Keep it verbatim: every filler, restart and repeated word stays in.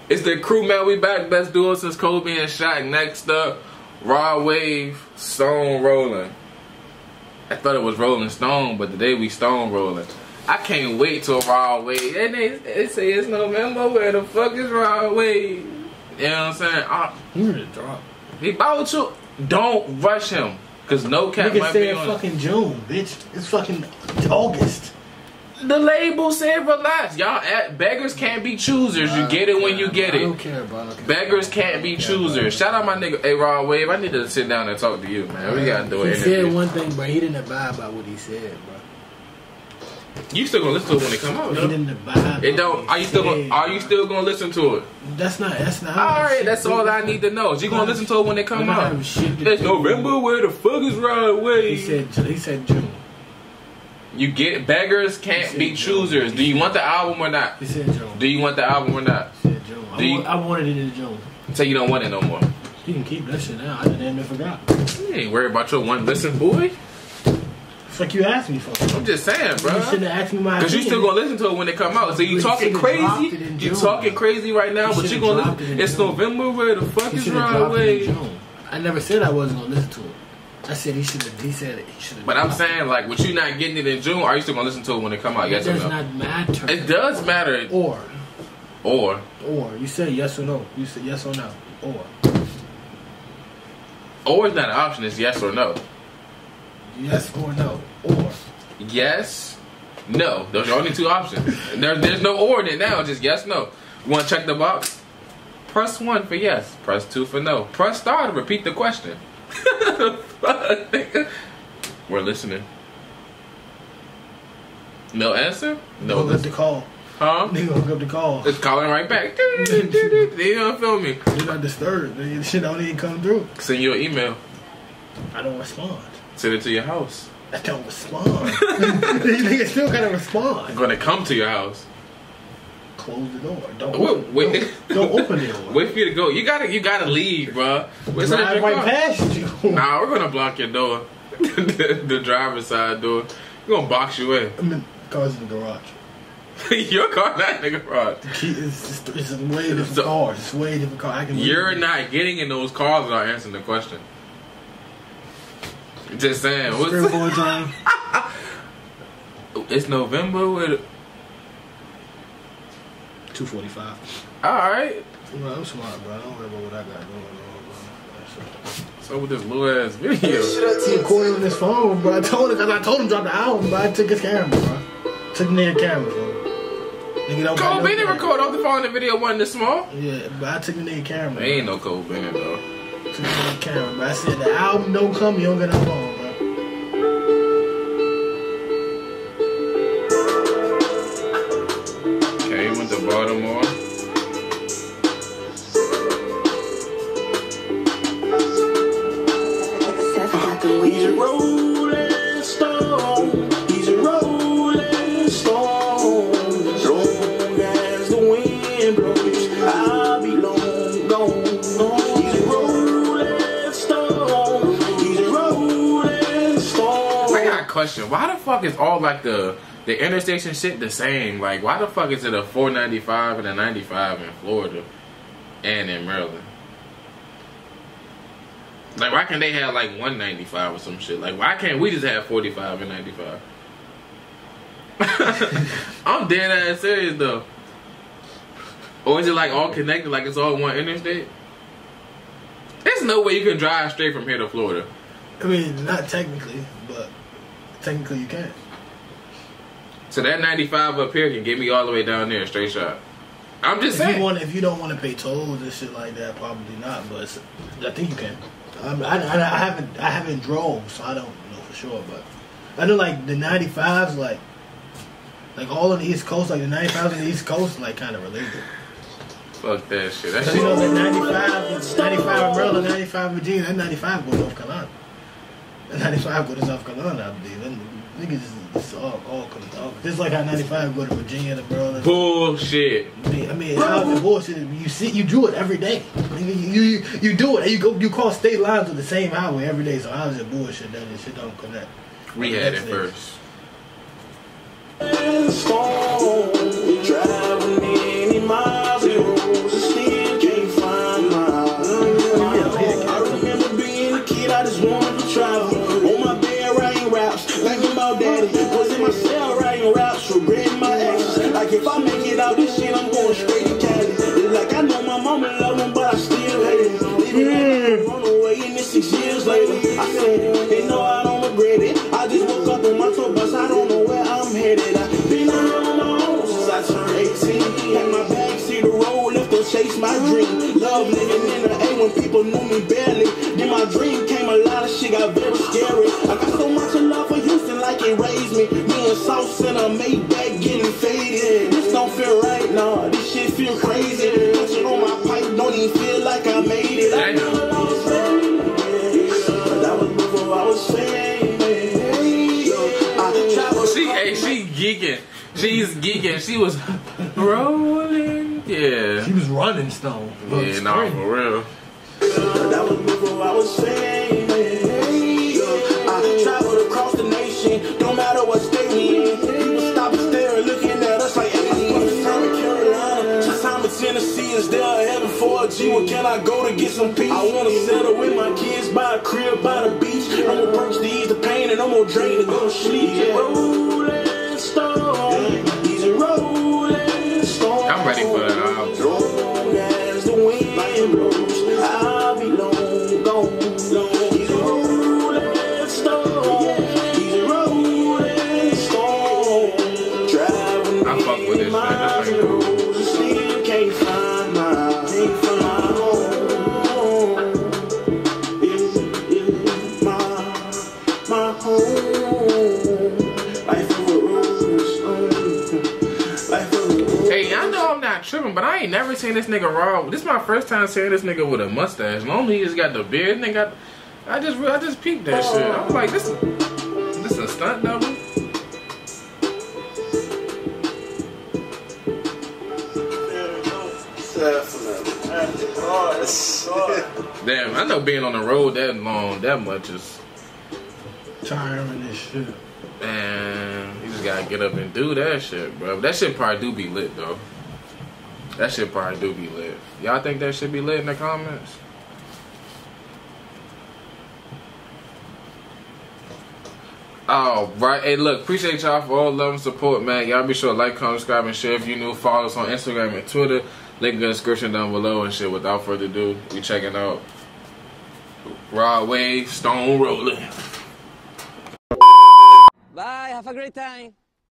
It's the crew, man. We back. Best duo since Kobe and Shaq. Next up, Rod Wave, Stone Rolling. I thought it was Rolling Stone, but today we Stone Rolling. I can't wait till Rod Wave. And they, they say it's November. Where the fuck is Rod Wave? You know what I'm saying? I, he ready to drop. He about to. Don't rush him, cause no cap Nigga might say be it's on. Fucking June, bitch. It's fucking August. The label said relax. Y'all at beggars can't be choosers. You get it when you get it. I don't care, bro. Don't care. Beggars can't be choosers. Shout out my nigga, hey Rod Wave. I need to sit down and talk to you, man. We gotta do it. He said one thing, but he didn't abide by what he said, bro. You still gonna listen to it when it come out? He though? didn't abide. It don't. Are you still? Gonna, are you still gonna listen to it? That's not. That's not. All right. That's all I need to know. Is you gonna listen to it when it come out? It's November. Where the fuck is Rod Wave? He said. He said June. You get beggars can't be choosers. Do you want the album or not? He said June. Do you want the album or not? He said June. I, you, want, I wanted it in June. So you don't want it no more. You can keep that shit now. I damn near forgot. You ain't worried about your one listen, boy. It's like you asked me for. I'm just saying, bro. You should have asked me my. Because you still gonna listen to it when it come out. So you talking crazy? You talking crazy right now, but you gonna listen. It's November. Where the fuck is Rod Wave? I never said I wasn't gonna listen to it. I said he should have. He said he should have. But I'm saying, like, with you not getting it in June, are you still gonna listen to it when it come out? Yes or no? It does not matter. It does matter. Or. Or. Or. You said yes or no. You said yes or no. Or. Or is not an option. It's yes or no. Yes or no. Or. Yes. No. Those are only two options. There, there's no or in it now. Just yes, no. You want to check the box? Press one for yes. Press two for no. Press star to repeat the question. We're listening. No answer? No. Hook up the call. Huh? Nigga hook up the call. It's calling right back. You don't feel me? Do not disturb. The shit don't even come through. Send you an email. I don't respond. Send it to your house. I don't respond. These niggas still gotta respond. I'm gonna come to your house. Close the door. Don't wait, open, wait. Don't, don't open the door. Wait for you to go. You gotta, you gotta leave, bro. Drive right past you. Nah, we're gonna block your door. the, the driver's side door. We're gonna box you in. I mean, car's in the garage. Your car not in the garage. The key is it's, it's a way different So, cars. It's way different cars. I can. You're leave. not getting in those cars without answering the question. Just saying. What's boy time? It's November with two forty-five. Alright. Bro, I'm smart, bro. I don't worry about what I got going on, bro. So with this little ass video. He recorded on his phone, bro. I told him, cause I told him drop the album, but I took his camera, bro. Took the nigga camera, bro. Nigga don't Cole no Bennett record off the phone. The video wasn't this small. Yeah, but I took the nigga camera. There ain't no Cole Bennett though. Took the nigga camera, but I said the album don't come, you don't get no phone, bro. Okay, he went to Baltimore. He's a rolling stone. He's a rolling stone. As long as the wind blows, I'll be long gone. He's a rolling stone. He's a rolling stone. I got a question. Why the fuck is all like the the intersection shit the same? Like, why the fuck is it a four ninety-five and a ninety-five in Florida and in Maryland? Like, why can't they have like one ninety-five or some shit? Like, why can't we just have forty-five and ninety-five? I'm dead ass serious though. Or is it like all connected, like it's all one interstate? There's no way you can drive straight from here to Florida. I mean, not technically, but technically you can. So that ninety-five up here can get me all the way down there, straight shot. I'm just if saying. You want, if you don't want to pay tolls and shit like that, probably not. But it's, I think you can. I, I, I haven't I haven't drove, so I don't know for sure. But I know like the ninety-fives, like like all on the East Coast, like the ninety-fives on the East Coast, like kind of related. Fuck that shit. That Cause shit. you know that ninety-five, ninety-five in Maryland, ninety-five in Virginia, that ninety-five go to North Carolina. That ninety-five go to South Carolina, I believe. And niggas, it's all all all. Just like how ninety-five go to Virginia to Maryland. Bullshit. I mean, I mean, how the bullshit? You see, you do it every day. You you, you do it. And you go, you cross state lines with the same highway every day. So how is it bullshit that this shit don't connect? We had it first. Stone, driving any miles, it rolls about daddy. Was in my cell writing raps, regretting my actions. Like if I make it out this shit, I'm going straight to Cali. It's like I know my mama love him, but I still hate him. Leaving mm. run away and it's six years later. I said, they know I don't regret it. I just woke up on my tour bus, I don't know where I'm headed. I've been out on my own since I turned eighteen. Had my bag, see the road, left to chase my dream. Love living in the A when people knew me barely. Then my dream came, a lot of shit got very scary. I got so much love for Houston like it raised me. Me and Sauce in a Maybach getting faded. This don't feel right, nah, this shit feel crazy. Touching on my pipe, don't even feel like I made it. I never lost faith, but that was before I was famous. I traveled. She, hey, she geeking. She's geeking. She was rolling. Yeah. She was running stone. Yeah, nah, for real. That was before I was famous. I traveled across the nation, don't matter what state we in. People stop and stare looking at us like aliens. Time in Carolina, just time in Tennessee. Is there a heaven for a G? Where can I go to get some peace? I wanna settle with my kids by a crib, by the beach. I'm gonna perch to ease the pain and I'm gonna drink to go to sleep. Yeah. Rolling stone, he's a rolling stone. I'm ready for that album. Long as the wind blows, I'll be long gone. He's a rolling stone. He's a rolling stone. Driving I fuck with this, man. This ain't cool. still can't find my, can't find my home. It is my, my home. Life of a rolling stone. Life of a rolling. Hey, I know I'm not tripping, but I ain't never seen this nigga raw. This is my first time seeing this nigga with a mustache. Normally he just got the beard and got. I just I just peeped that shit. I was like, this this a stunt double? Damn, I know being on the road that long, that much is Tiring this shit. man. You just gotta get up and do that shit, bro. That shit probably do be lit though. That shit probably do be lit. Y'all think that should be lit in the comments? Oh, right. Hey, look, appreciate y'all for all love and support, man. Y'all be sure to like, comment, subscribe, and share if you new. Follow us on Instagram and Twitter. Link in the description down below and shit. Without further ado, we checking out Rod Wave, Stone Rolling. Bye, have a great time.